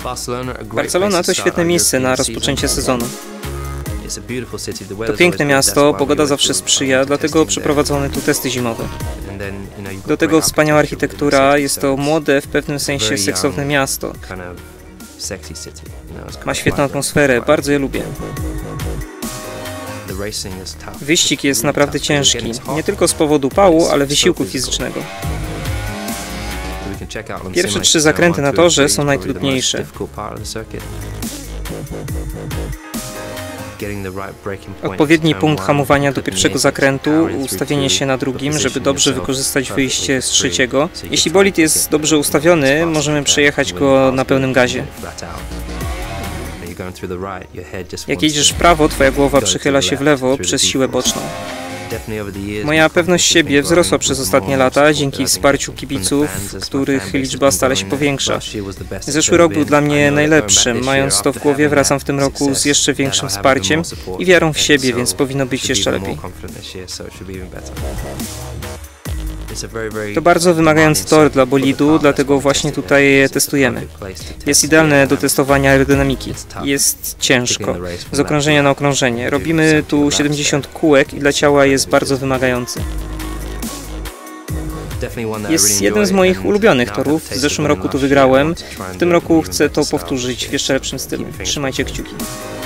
Barcelona to świetne miejsce na rozpoczęcie sezonu. To piękne miasto, pogoda zawsze sprzyja, dlatego przeprowadzone tu testy zimowe. Do tego wspaniała architektura, jest to młode, w pewnym sensie seksowne miasto. Ma świetną atmosferę, bardzo je lubię. Wyścig jest naprawdę ciężki, nie tylko z powodu pału, ale wysiłku fizycznego. Pierwsze 3 zakręty na torze są najtrudniejsze. Odpowiedni punkt hamowania do pierwszego zakrętu, ustawienie się na drugim, żeby dobrze wykorzystać wyjście z trzeciego. Jeśli bolid jest dobrze ustawiony, możemy przejechać go na pełnym gazie. Jak jedziesz w prawo, twoja głowa przychyla się w lewo przez siłę boczną. Moja pewność siebie wzrosła przez ostatnie lata dzięki wsparciu kibiców, których liczba stale się powiększa. Zeszły rok był dla mnie najlepszym. Mając to w głowie, wracam w tym roku z jeszcze większym wsparciem i wiarą w siebie, więc powinno być jeszcze lepiej. To bardzo wymagający tor dla bolidu, dlatego właśnie tutaj je testujemy. Jest idealne do testowania aerodynamiki. Jest ciężko, z okrążenia na okrążenie. Robimy tu 70 kółek i dla ciała jest bardzo wymagający. Jest jeden z moich ulubionych torów. W zeszłym roku tu wygrałem. W tym roku chcę to powtórzyć w jeszcze lepszym stylu. Trzymajcie kciuki.